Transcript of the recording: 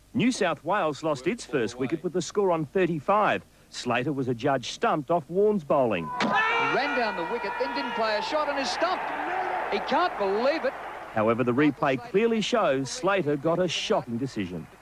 New South Wales lost its first wicket with the score on 35. Slater was adjudged stumped off Warne's bowling. He ran down the wicket, then didn't play a shot and is stumped. He can't believe it. However, the replay clearly shows Slater got a shocking decision.